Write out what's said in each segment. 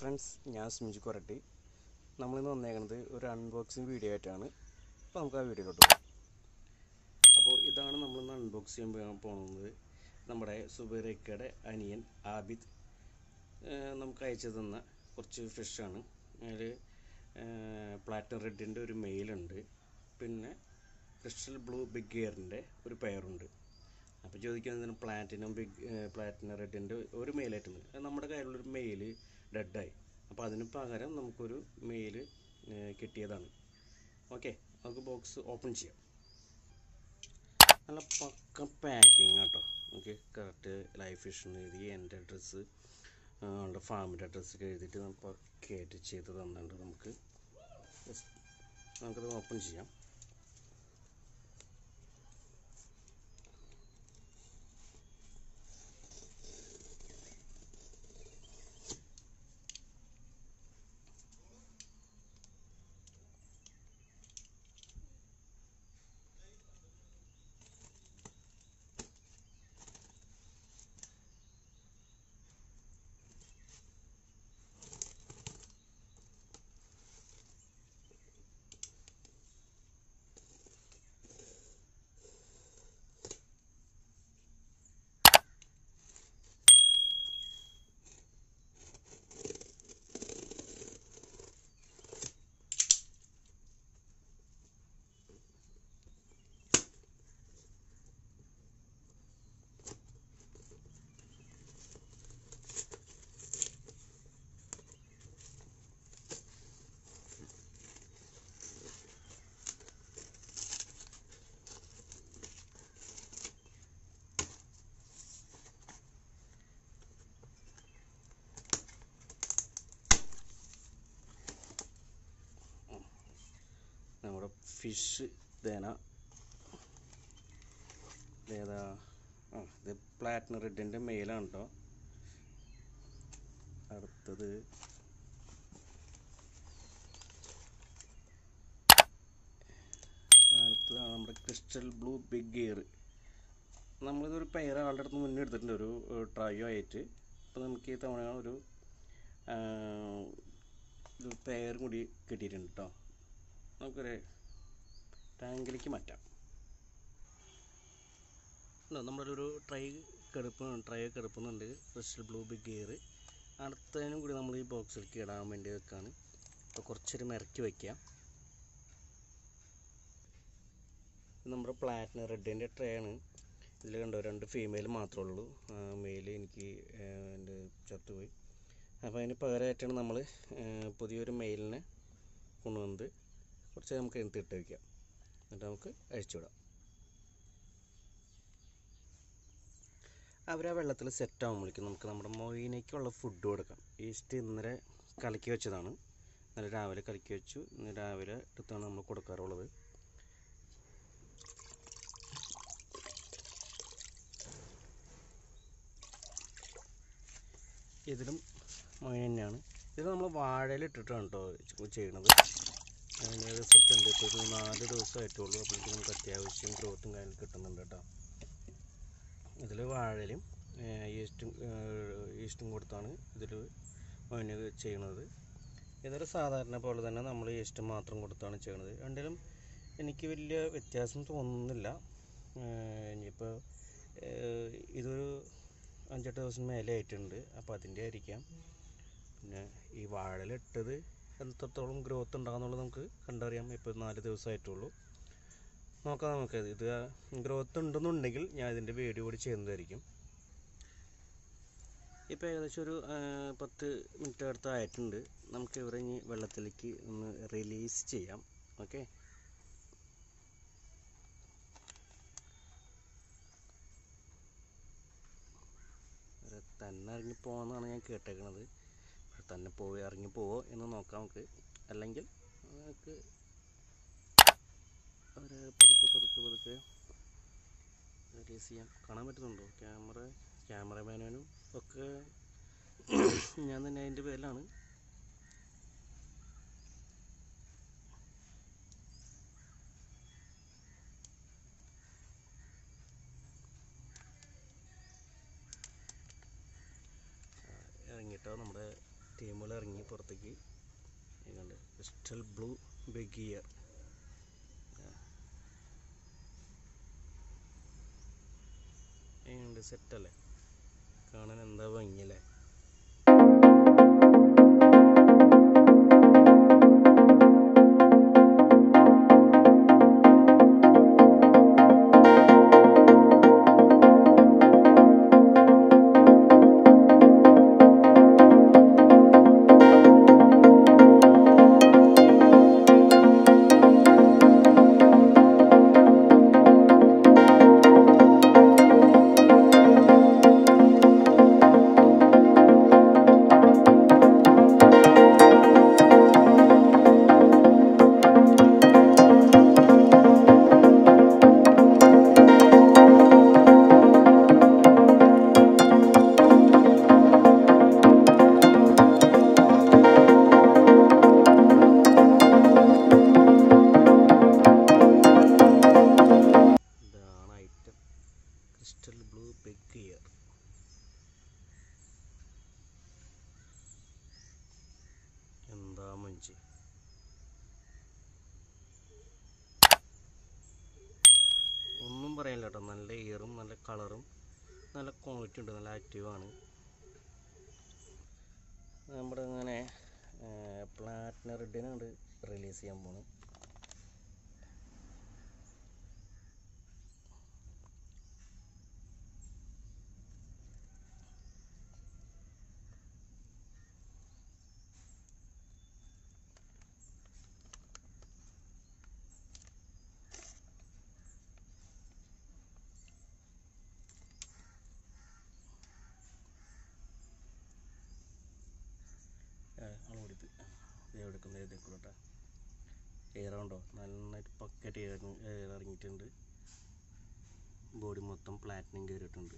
Friends, ഞാൻ സ്മിജു കൊരട്ടി. നമ്മളിന്ന് വന്നേക്കുന്നത് ഒരു അൺബോക്സിങ് വീഡിയോ ആയിട്ടാണ്. അപ്പോൾ നമുക്ക് ആ വീഡിയോയിലോട്ട് പോകാം. അപ്പോൾ ഇതാണ് നമ്മളിന്ന് അൺബോക്സ് ചെയ്യാൻ പോകുന്നത്. നമ്മുടെ സുബൈറക്കയുടെ അനിയൻ ആബിദ് നമുക്ക് അയച്ചു തന്ന കുറച്ച് ഫിഷാണ്. അതിൽ പ്ലാറ്റിനം റെഡിൻ്റെ ഒരു മെയിലുണ്ട്, പിന്നെ ക്രിസ്റ്റൽ ബ്ലൂ ബിഗ് ഗിയറിൻ്റെ ഒരു പെയറുണ്ട്. അപ്പോൾ ചോദിക്കുന്നത് പ്ലാറ്റിനം റെഡിൻ്റെ ഒരു മെയിലായിട്ടുണ്ട്. നമ്മുടെ കയ്യിലുള്ളൊരു മെയില് ഡെഡായി, അപ്പോൾ അതിന് പകരം നമുക്കൊരു മെയിൽ കിട്ടിയതാണ്. ഓക്കെ, നമുക്ക് ബോക്സ് ഓപ്പൺ ചെയ്യാം. നല്ല പക്ക പാക്കിങ് കേട്ടോ. ഓക്കെ, കറക്റ്റ് ലൈഫ് ഫിഷ് എന്ന് എഴുതി എൻ്റെ അഡ്രസ്സ്, അവളുടെ ഫാമിൻ്റെ അഡ്രസ്സൊക്കെ എഴുതിയിട്ട് പക്കയായിട്ട് ചെയ്ത് തന്നിട്ടുണ്ട്. നമുക്കത് ഓപ്പൺ ചെയ്യാം. നമ്മുടെ ഫിഷ് ഇതേന ഏതാ? ഇത് പ്ലാറ്റിനം റെഡിൻ്റെ മെയിലാണ് കേട്ടോ. അടുത്തത് നമ്മുടെ ക്രിസ്റ്റൽ ബ്ലൂ ബിഗ് ഗിയർ. നമ്മളിതൊരു പെയർ ആളുടെ അടുത്ത് മുന്നേ എടുത്തിട്ടുണ്ട്, ഒരു ട്രയോ ആയിട്ട്. അപ്പോൾ നമുക്ക് ഈ തവണ ഒരു പെയർ കൂടി കിട്ടിയിട്ടുണ്ട് കേട്ടോ. നമുക്കൊരു ടാങ്കിലേക്ക് മാറ്റാം. നമ്മളൊരു ട്രൈ കിടപ്പുന്നുണ്ട്, ക്രിസ്റ്റൽ ബ്ലൂ ബിഗ് ഗിയർ. അടുത്തതിനും കൂടി നമ്മൾ ഈ ബോക്സിലേക്ക് ഇടാൻ വേണ്ടി വെക്കാണ്. അപ്പോൾ കുറച്ചൊരു ഇറക്കി വയ്ക്കാം. നമ്മുടെ പ്ലാറ്റിനം റെഡിൻ്റെ ട്രേ ആണ്. ഇതിൽ കണ്ടോ, 2 ഫീമെയിൽ മാത്രമേ ഉള്ളൂ. മെയിൽ എനിക്ക് എൻ്റെ ചത്തുപോയി. അപ്പോൾ അതിന് പകരമായിട്ടാണ് നമ്മൾ പുതിയൊരു മെയിലിനെ കൊണ്ടുവന്നത്. കുറച്ച് നമുക്ക് ഇട്ട് വയ്ക്കാം, എന്നിട്ട് നമുക്ക് അഴിച്ചുവിടാം. അവർ ആ വെള്ളത്തിൽ സെറ്റ് ആകുമ്പോഴേക്കും നമുക്ക് നമ്മുടെ മൊയിനയ്ക്കുള്ള ഫുഡ് കൊടുക്കാം. ഈസ്റ്റ് ഇന്നലെ കലക്കി വെച്ചതാണ്. ഇന്നലെ രാവിലെ കലക്കി വെച്ചു. ഇന്ന് രാവിലെ എടുത്താണ് നമ്മൾ കൊടുക്കാറുള്ളത്. ഇതിലും മൊയിൻ തന്നെയാണ്. ഇത് നമ്മൾ വാഴയിലിട്ടിട്ടാണ് കേട്ടോ ചെയ്യണത്. അതിന് റിസൾട്ട് ഉണ്ട്. ഇപ്പോൾ ഒരു 4 ദിവസമായിട്ടുള്ളൂ. അപ്പോഴേക്കും നമുക്ക് അത്യാവശ്യം ഗ്രോത്തും കാര്യങ്ങളും കിട്ടുന്നുണ്ട് കേട്ടോ. ഇതിൽ വാഴയിലും ഈസ്റ്റും കൊടുത്താണ് ഇതിൽ മൊയിന് ചെയ്യണത്. ഇതൊരു സാധാരണ പോലെ തന്നെ നമ്മൾ ഈസ്റ്റ് മാത്രം കൊടുത്താണ് ചെയ്യണത്. രണ്ടിലും എനിക്ക് വലിയ വ്യത്യാസം തോന്നുന്നില്ല. ഇനിയിപ്പോൾ ഇതൊരു 5-8 ദിവസം മേലെ ആയിട്ടുണ്ട്, അപ്പോൾ അതിൻ്റെ ആയിരിക്കാം. പിന്നെ ഈ വാഴയിലിട്ടത് എത്രത്തോളം ഗ്രോത്ത് ഉണ്ടാകുന്നുള്ളത് നമുക്ക് കണ്ടറിയാം. ഇപ്പോൾ 4 ദിവസമായിട്ടുള്ളൂ. നോക്കാം നമുക്ക്. ഇത് ഗ്രോത്ത് ഉണ്ടെന്നുണ്ടെങ്കിൽ ഞാൻ ഇതിൻ്റെ വീഡിയോ കൂടി ചെയ്യുന്നതായിരിക്കും. ഇപ്പോൾ ഏകദേശം ഒരു 10 മിനിറ്റ് അടുത്ത് ആയിട്ടുണ്ട്. നമുക്ക് ഇവിടെ ഇനി വെള്ളത്തിലേക്ക് ഒന്ന് റിലീസ് ചെയ്യാം. ഓക്കെ, തന്നെ ഇറങ്ങിപ്പോകാമെന്നാണ് ഞാൻ കേട്ടേക്കണത്. തന്നെ ഇറങ്ങിപ്പോവോ എന്ന് നോക്കാം നമുക്ക്. അല്ലെങ്കിൽ നമുക്ക് ഒരു പതുക്കെ റിലീസ് ചെയ്യാം. കാണാൻ പറ്റുന്നുണ്ടോ? ക്യാമറമാനും ഒക്കെ ഞാൻ തന്നെ അതിൻ്റെ പേരിലാണ്. ഇറങ്ങിയിട്ടോ, നമ്മുടെ ടീമുകൾ ഇറങ്ങി അപ്പുറത്തേക്ക് കണ്ട് ക്രിസ്റ്റൽ ബ്ലൂ ബിഗ് ഇയർ. ഉണ്ട് സെറ്റല്ലേ, കാണാൻ എന്താ ഭംഗിയല്ലേ. Crystal blue big gear. എന്താ മഞ്ച്, ഒന്നും പറയാനില്ല കേട്ടോ. നല്ല ഇയറും നല്ല കളറും നല്ല ക്വാളിറ്റി ഉണ്ട്, നല്ല ആക്റ്റീവാണ്. നമ്മുടെ ഇങ്ങനെ പ്ലാറ്റിനം റെഡിനാണ് റിലീസ് ചെയ്യാൻ പോകുന്നത്. എടുക്കുന്നത് എഴുതിക്കോട്ടെ. എയറുണ്ടോ, നന്നായിട്ട് പക്കറ്റ് എയർ ഇറങ്ങിയിട്ടുണ്ട്. ബോഡി മൊത്തം പ്ലാറ്റിനം കയറിയിട്ടുണ്ട്.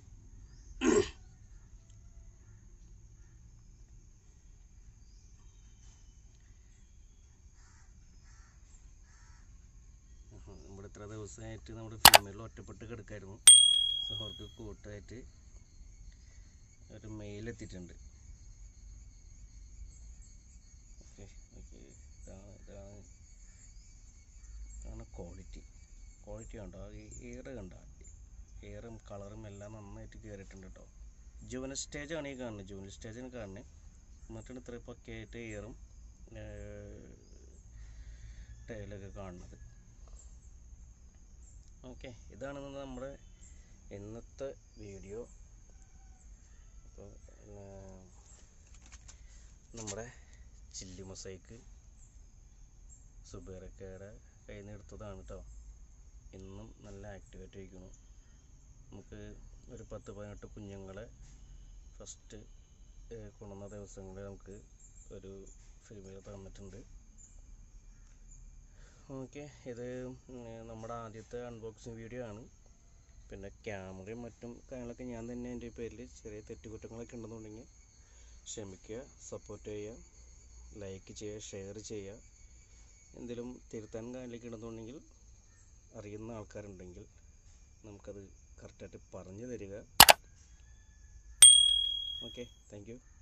നമ്മുടെ ഇത്ര ദിവസമായിട്ട് നമ്മുടെ ഫീമെയിൽ ഒറ്റപ്പെട്ട് കിടക്കായിരുന്നു. അവർക്ക് കൂട്ടായിട്ട് ഒരു മെയിൽ എത്തിയിട്ടുണ്ട്. ഇതാണ് ക്വാളിറ്റി കണ്ടോ, ഈ എയർ കണ്ടോ, എയറും കളറും എല്ലാം നന്നായിട്ട് കയറിയിട്ടുണ്ട് കേട്ടോ. ജുവനൽ സ്റ്റേജാണ് ഈ കാണുന്നത്, ജുവനൽ സ്റ്റേജാണ് കാണുന്നത്. എന്നിട്ടാണ് ഇത്ര പക്കയായിട്ട് എയറും ടൈലൊക്കെ കാണുന്നത്. ഓക്കെ, ഇതാണ് നമ്മുടെ ഇന്നത്തെ വീഡിയോ. അപ്പോൾ നമ്മുടെ ചില്ലി മൊസൈക്ക് സുബേറക്കയുടെ കയ്യിൽ നിന്ന് എടുത്തതാണ് കേട്ടോ. ഇന്നും നല്ല ആക്ടിവേറ്റ് ആയിരിക്കുന്നു. നമുക്ക് ഒരു 10-18 കുഞ്ഞുങ്ങളെ ഫസ്റ്റ് കൊണ്ടുവന്ന ദിവസങ്ങളിൽ നമുക്ക് ഒരു ഫീമെയിൽ തന്നിട്ടുണ്ട്. ഓക്കെ, ഇത് നമ്മുടെ ആദ്യത്തെ അൺബോക്സിങ് വീഡിയോ ആണ്. പിന്നെ ക്യാമറയും മറ്റും കാര്യങ്ങളൊക്കെ ഞാൻ തന്നെ എൻ്റെ പേരിൽ ചെറിയ തെറ്റുകുറ്റങ്ങളൊക്കെ ഉണ്ടെന്നുണ്ടെങ്കിൽ ക്ഷമിക്കുക, സപ്പോർട്ട് ചെയ്യുക, ലൈക്ക് ചെയ്യുക, ഷെയർ ചെയ്യുക. എന്തെങ്കിലും തിരുത്താൻ കാര്യങ്ങളൊക്കെ ഉണ്ടെന്നുണ്ടെങ്കിൽ അറിയുന്ന ആൾക്കാരുണ്ടെങ്കിൽ നമുക്കത് കറക്റ്റായിട്ട് പറഞ്ഞു തരിക. Okay, thank U.